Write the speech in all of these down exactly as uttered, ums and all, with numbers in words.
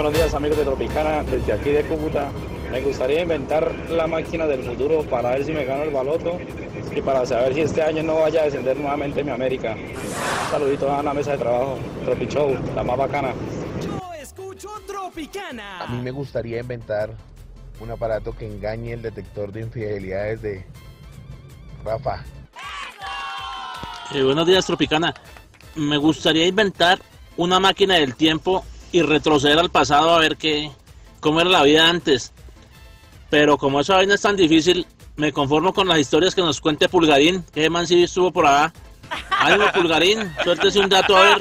buenos días amigos de Tropicana, desde aquí de Cúcuta. Me gustaría inventar la máquina del futuro para ver si me gano el baloto y para saber si este año no vaya a descender nuevamente mi América. Un saludito a la mesa de trabajo, Tropi Show, la más bacana. Yo escucho Tropicana. A mí me gustaría inventar un aparato que engañe el detector de infidelidades de Rafa. Eh, buenos días, Tropicana. Me gustaría inventar una máquina del tiempo y retroceder al pasado a ver qué, cómo era la vida antes. Pero como esa vaina es tan difícil, me conformo con las historias que nos cuente Pulgarín, que man sí estuvo por allá. Ánimo, Pulgarín, suéltese un dato a ver.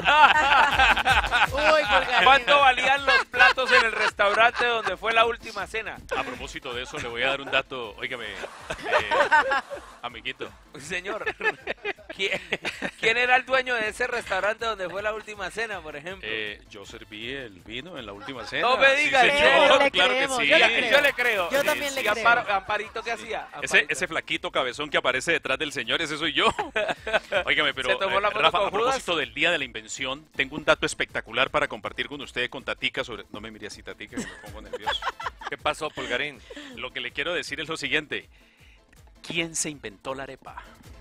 Uy, ¿cuánto valían los platos en el restaurante donde fue la última cena? A propósito de eso, le voy a dar un dato, óigame, eh, amiguito. Señor, ¿quién, ¿quién era el dueño de ese restaurante donde fue la última cena, por ejemplo? Eh, yo serví el vino en la última cena. No me digas, sí, señor. señor, claro creemos, que sí. yo le Yo le creo. Yo también le ¿Y creo. Amparo- Amparito qué hacía? Ese, Amparito. ese flaquito cabezón que aparece detrás del señor, ese soy yo. Óigame, pero ¿Se tomó la eh, foto Rafa, con a propósito Judas? del Día de la Invención, tengo un dato espectacular para compartir con ustedes, con Tatica, sobre... No me mire así, Tatica, que me pongo nervioso. ¿Qué pasó, Pulgarín? Lo que le quiero decir es lo siguiente. ¿Quién se inventó la arepa?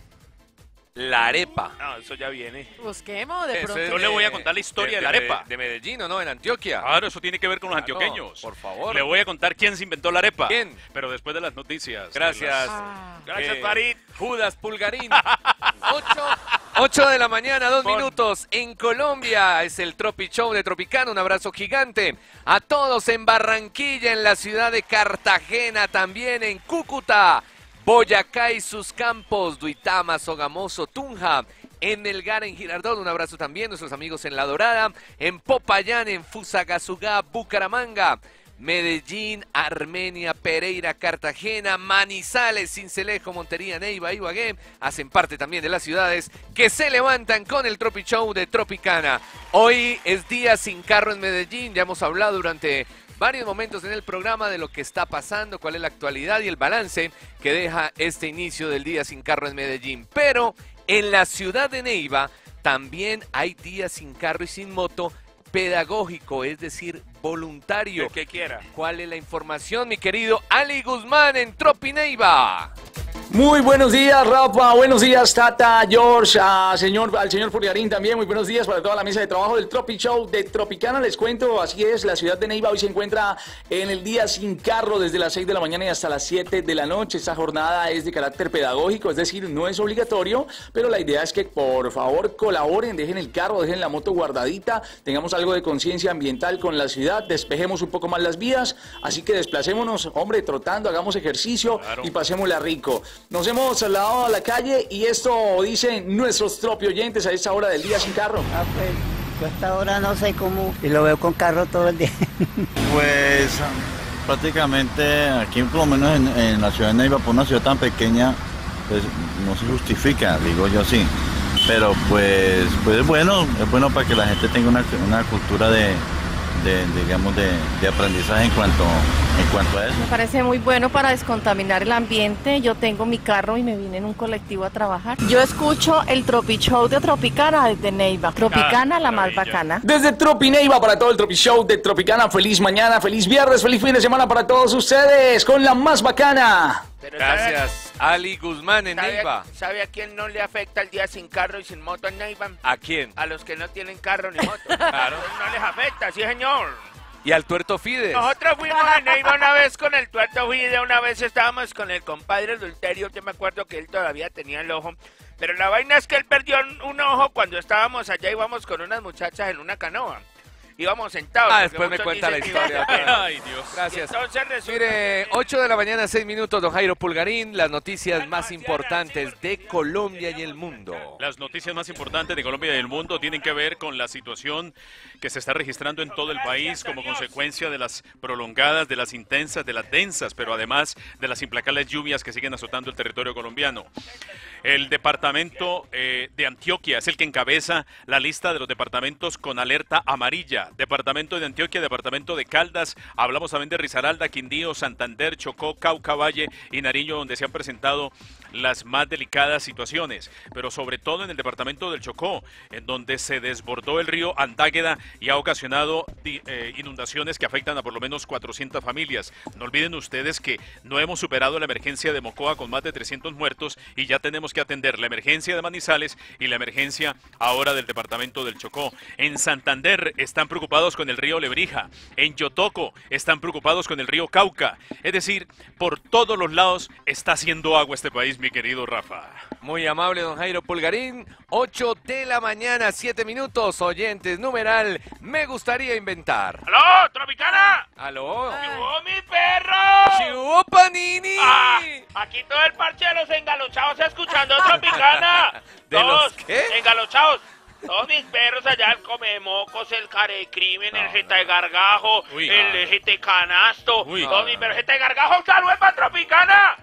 La arepa. No, eso ya viene. Busquemos de Eso pronto. es Yo le voy a contar la historia de la arepa. De Medellín, ¿o no? En Antioquia. Claro, eso tiene que ver con los Ah, antioqueños. no, por favor. Le voy a contar quién se inventó la arepa. ¿Quién? Pero después de las noticias. de Gracias. las- Ah. Gracias, Eh, Farid. Judas Pulgarín. Ocho, ocho de la mañana, dos Con- minutos. En Colombia es el Tropi Show de Tropicana. Un abrazo gigante a todos en Barranquilla, en la ciudad de Cartagena, también en Cúcuta, Boyacá y sus campos, Duitama, Sogamoso, Tunja. En Melgar, en Girardot, un abrazo también, nuestros amigos en La Dorada, en Popayán, en Fusagasugá, Bucaramanga, Medellín, Armenia, Pereira, Cartagena, Manizales, Sincelejo, Montería, Neiva, Ibagué, hacen parte también de las ciudades que se levantan con el Tropi Show de Tropicana. Hoy es día sin carro en Medellín, ya hemos hablado durante varios momentos en el programa de lo que está pasando, cuál es la actualidad y el balance que deja este inicio del día sin carro en Medellín. Pero en la ciudad de Neiva también hay días sin carro y sin moto pedagógico, es decir, voluntario. El que quiera. ¿Cuál es la información, mi querido Ali Guzmán en Tropi Neiva? Muy buenos días, Rafa. Buenos días, Tata, George, a señor, al señor Pulgarín también. Muy buenos días para toda la mesa de trabajo del Tropi Show de Tropicana. Les cuento, así es, la ciudad de Neiva hoy se encuentra en el día sin carro desde las seis de la mañana y hasta las siete de la noche. Esta jornada es de carácter pedagógico, es decir, no es obligatorio, pero la idea es que por favor colaboren, dejen el carro, dejen la moto guardadita, tengamos algo de conciencia ambiental con la ciudad, despejemos un poco más las vías, así que desplacémonos, hombre, trotando, hagamos ejercicio Claro. y pasémosla rico. Nos hemos trasladado a la calle y esto dicen nuestros Tropi oyentes a esta hora del día sin carro. Ah, pues, yo hasta ahora no sé cómo, y lo veo con carro todo el día. Pues prácticamente aquí, por lo menos en, en la ciudad de Neiva, por una ciudad tan pequeña, pues no se justifica, digo yo sí. Pero pues, pues es bueno, es bueno para que la gente tenga una, una cultura de, de digamos, de, de aprendizaje en cuanto, en cuanto a eso. Me parece muy bueno para descontaminar el ambiente. Yo tengo mi carro y me vine en un colectivo a trabajar. Yo escucho el Tropi Show de Tropicana desde Neiva. Tropicana, la más maravilla. bacana. Desde Tropi Neiva para todo el Tropi Show de Tropicana, feliz mañana, feliz viernes, feliz fin de semana para todos ustedes con la más bacana. Pero Gracias, Ali Guzmán en ¿sabe, Neiva. sabe, ¿Sabe a quién no le afecta el día sin carro y sin moto en Neiva? ¿A quién? A los que no tienen carro ni moto. Claro. No les afecta, sí señor. Y al Tuerto Fides. Nosotros fuimos a Neiva una vez con el Tuerto Fide, una vez estábamos con el compadre Adulterio, yo me acuerdo que él todavía tenía el ojo. Pero la vaina es que él perdió un, un ojo cuando estábamos allá, íbamos con unas muchachas en una canoa. Íbamos sentados. Ah, porque después me muchos cuenta la dicen que iban historia. sentados. Ay, Dios. Gracias. Y entonces resulta Mire, que- ocho de la mañana, seis minutos, don Jairo Pulgarín, las noticias Calma, más Ciara, importantes sí, de porque- Colombia y el mundo. Las noticias más importantes de Colombia y del mundo tienen que ver con la situación que se está registrando en todo el país como consecuencia de las prolongadas, de las intensas, de las densas, pero además de las implacables lluvias que siguen azotando el territorio colombiano. El departamento eh, de Antioquia es el que encabeza la lista de los departamentos con alerta amarilla. Departamento de Antioquia, departamento de Caldas, hablamos también de Risaralda, Quindío, Santander, Chocó, Cauca, Valle y Nariño, donde se han presentado las más delicadas situaciones, pero sobre todo en el departamento del Chocó, en donde se desbordó el río Andágueda y ha ocasionado eh, inundaciones que afectan a por lo menos cuatrocientas familias. No olviden ustedes que no hemos superado la emergencia de Mocoa con más de trescientos muertos y ya tenemos que atender la emergencia de Manizales y la emergencia ahora del departamento del Chocó. En Santander están preocupados con el río Lebrija, en Yotoco están preocupados con el río Cauca, es decir, por todos los lados está haciendo agua este país, mi querido Rafa. Muy amable, don Jairo Pulgarín. ocho de la mañana, siete minutos. Oyentes, numeral, me gustaría inventar. ¡Aló, Tropicana! ¡Aló! ¡Llegó mi perro! ¡Llegó Panini! Ah, aquí todo el parche de los engalochados escuchando Tropicana. ¿De Todos los qué? engalochados. Todos mis perros allá, el Comemocos, el Carecrimen, el Jeta de Gargajo, Uy, el ah. Jeta de Canasto. Uy, todos ah. mis perros, Jeta de Gargajo, ¡saludos para Tropicana!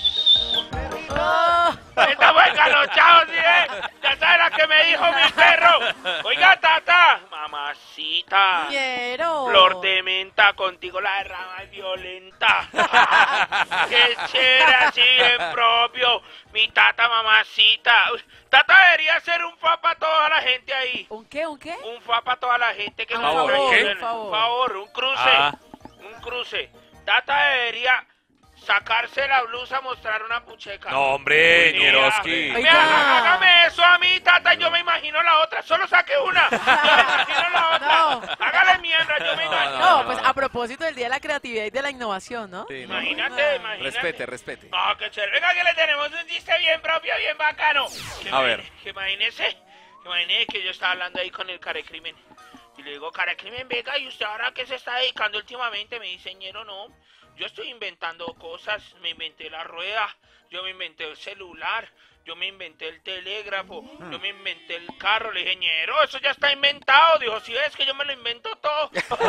Estamos engalochados, ¿sí? eh? Ya sabes la que me dijo mi perro. Oiga, Tata, mamacita. Quiero. Flor de menta, contigo la derrama es violenta. Qué chévere, así bien propio. Mi Tata, mamacita. Uy, Tata debería hacer un fa para toda la gente ahí. ¿Un qué, un qué? Un fa para toda la gente que Un nos favor, está ¿qué? oyendo. Un favor. Un favor, un cruce. Ah. Un cruce. Tata debería sacarse la blusa, mostrar una pucheca. No, hombre, Mira, Nieroski. mira, há- hágame eso a mí, Tata, yo me imagino la otra. Solo saque una. Yo me imagino la otra. No. Hágale mierda, yo me imagino. No, pues a propósito del Día de la Creatividad y de la Innovación, ¿no? Sí, no. Imagínate, imagínate. Respete, respete. No, qué chévere. Venga, que le tenemos un chiste bien propio, bien bacano. Que A imagine- ver. Que imagínese, que imagínese que yo estaba hablando ahí con el Carecrimen. Y le digo, Carecrimen, venga, ¿y usted ahora qué se está dedicando últimamente? Me dice, ñero, no. Yo estoy inventando cosas. Me inventé la rueda. Yo me inventé el celular. Yo me inventé el telégrafo. Yo me inventé el carro. Le dije, ñero, eso ya está inventado. Dijo, si ves que yo me lo invento todo.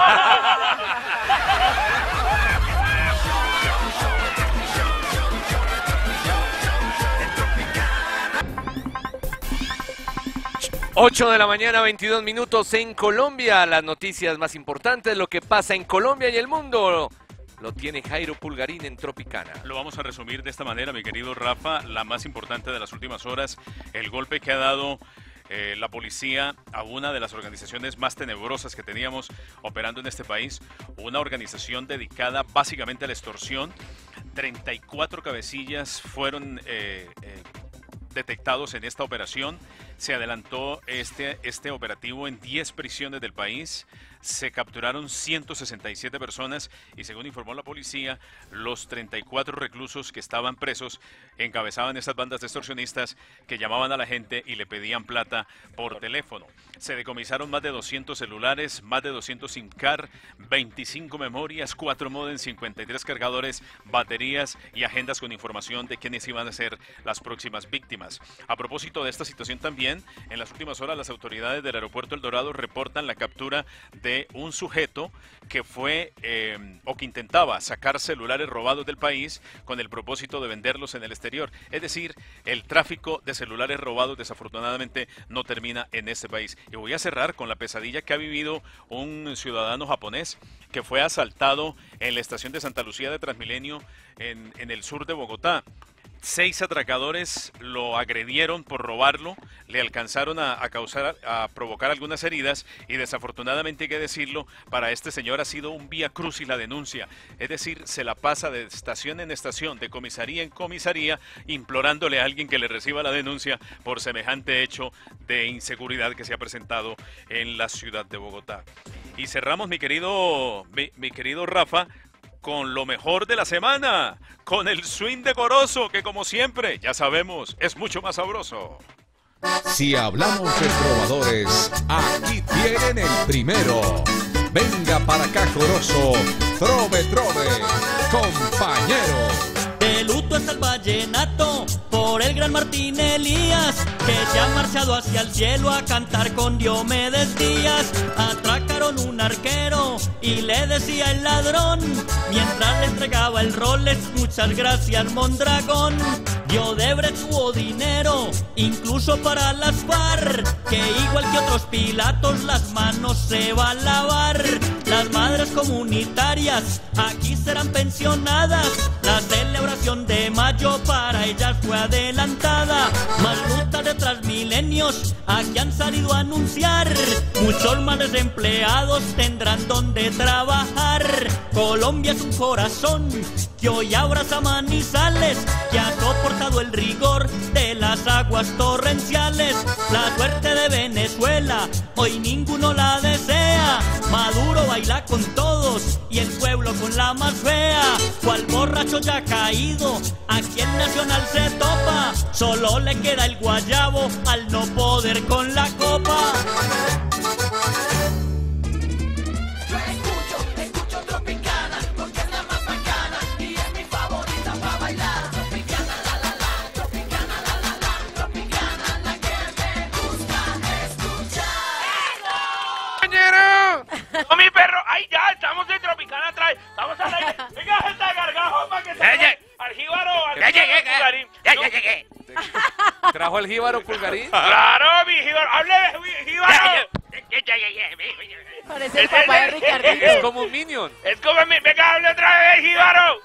ocho de la mañana, veintidós minutos en Colombia. Las noticias más importantes, lo que pasa en Colombia y el mundo, lo tiene Jairo Pulgarín en Tropicana. Lo vamos a resumir de esta manera, mi querido Rafa. La más importante de las últimas horas, el golpe que ha dado eh, la policía a una de las organizaciones más tenebrosas que teníamos operando en este país. Una organización dedicada básicamente a la extorsión. treinta y cuatro cabecillas fueron eh, eh, detectados en esta operación. Se adelantó este, este operativo en diez prisiones del país. Se capturaron ciento sesenta y siete personas y, según informó la policía, los treinta y cuatro reclusos que estaban presos encabezaban estas bandas de extorsionistas que llamaban a la gente y le pedían plata por teléfono. Se decomisaron más de doscientos celulares, más de doscientos SIM card, veinticinco memorias, cuatro modems, cincuenta y tres cargadores, baterías y agendas con información de quiénes iban a ser las próximas víctimas. A propósito de esta situación también, en las últimas horas las autoridades del aeropuerto El Dorado reportan la captura de un sujeto que fue eh, o que intentaba sacar celulares robados del país con el propósito de venderlos en el exterior. Es decir, el tráfico de celulares robados desafortunadamente no termina en este país. Y voy a cerrar con la pesadilla que ha vivido un ciudadano japonés que fue asaltado en la estación de Santa Lucía de Transmilenio en, en el sur de Bogotá. Seis atracadores lo agredieron por robarlo, le alcanzaron a, a causar, a provocar algunas heridas y desafortunadamente, hay que decirlo, para este señor ha sido un vía crucis la denuncia. Es decir, se la pasa de estación en estación, de comisaría en comisaría, implorándole a alguien que le reciba la denuncia por semejante hecho de inseguridad que se ha presentado en la ciudad de Bogotá. Y cerramos, mi querido, mi, mi querido Rafa, con lo mejor de la semana, con el swing decoroso que, como siempre, ya sabemos, es mucho más sabroso. Si hablamos de trovadores, aquí tienen el primero. Venga para acá, Joroso, trove, trove, compañero. De luto está el vallenato por el gran Martín Elías, que se ha marchado hacia el cielo a cantar con Diomedes Díaz. Atracaron con un arquero y le decía el ladrón, mientras le entregaba el Rolex, muchas gracias Mondragón. Y Odebrecht tuvo dinero, incluso para las FARC, que igual que otros Pilatos las manos se va a lavar. Las madres comunitarias aquí serán pensionadas, la celebración de mayo para ellas fue adelantada. Más rutas de Transmilenios aquí han salido a anunciar, muchos más desempleados tendrán donde trabajar. Colombia es un corazón que hoy abraza Manizales, que ha soportado el rigor de las aguas torrenciales. La suerte de Venezuela hoy ninguno la desea, Maduro baila con todos y el pueblo con la más fea. Cual borracho ya caído, aquí el Nacional se topa, solo le queda el guayabo al no poder con la copa. Yo escucho, escucho Tropicana, porque es la más bacana y es mi favorita para bailar. Tropicana, la la la, Tropicana, la la la, Tropicana, la que me gusta escuchar. ¡Compañero! ¡Oh, mi perro! ¡Ay, ya! Estamos en Tropicana atrás. Vamos a la... Venga, esta gargajo para que se... Al jíbaro, al Ya llegué, Pulgarín. ya, ya llegué. ¿Trajo el jíbaro Pulgarín? ¡Claro, mi jíbaro! ¡Hable de jíbaro! Parece el papá de Ricardito. Es como un minion. Es como mi... Venga, hable otra vez, jíbaro.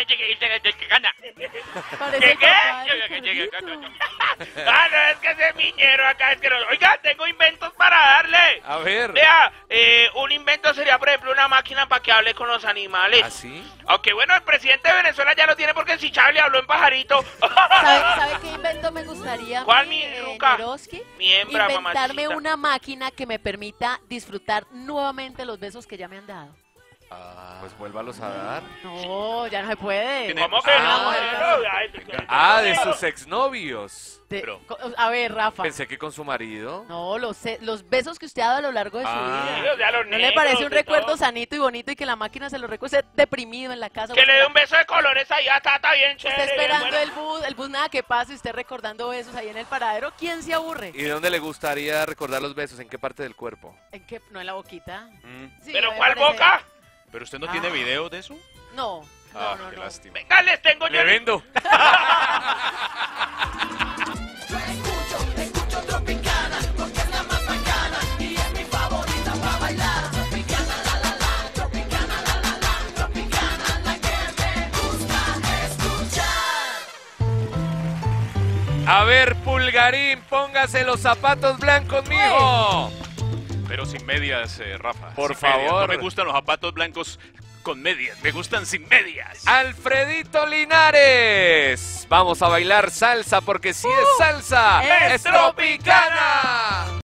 Parece el ¿Qué? papá de Ricardito. Ah, no, es que ese miñero acá es que no... Oiga, tengo inventos para darle. A ver. Vea, eh, un invento sería, por ejemplo, una máquina para que hable con los animales. ¿Ah, sí? Aunque bueno, el presidente de Venezuela ya lo tiene porque en Sichable le habló en pajarito. ¿Sabe, ¿Sabe qué invento me gustaría? ¿Cuál, mi, mi eh, Luca? Neroski? Mi hembra, Inventarme mamacita. una máquina que me permita disfrutar nuevamente los besos que ya me han dado. Pues vuélvalos a dar. No, ya no se puede. ¿Cómo que Ah, no? bueno. Ay, Ah, de sus exnovios. De- co- a ver, Rafa. Pensé que con su marido. No, los, se- los besos que usted ha dado a lo largo de su Ah. vida. Sí, o sea, los ¿No le negros parece un y recuerdo todo. sanito y bonito y que la máquina se lo recuerde deprimido en la casa? Que Usted le dé un beso de colores ahí a Tata bien chévere. Está esperando bien el bus, el bus nada que pase, usted recordando besos ahí en el paradero. ¿Quién se aburre? ¿Y de dónde le gustaría recordar los besos? ¿En qué parte del cuerpo? ¿En qué? ¿No en la boquita? Sí, ¿Pero me cuál parece- boca? ¿Pero usted no Ah. tiene video de eso? No. Ah, no, qué no. lástima. Venga, les tengo yo. Le vendo. Yo escucho, escucho Tropicana, porque es la más bacana y es mi favorita para bailar. Tropicana, la la la, Tropicana, la la la, Tropicana, la que me gusta escuchar. A ver, Pulgarín, póngase los zapatos blancos, mijo. Pero sin medias, eh, Rafa. Por sin medias. favor. No me gustan los zapatos blancos con medias, me gustan sin medias. Alfredito Linares. Vamos a bailar salsa porque si es salsa, ¡Es es tropicana.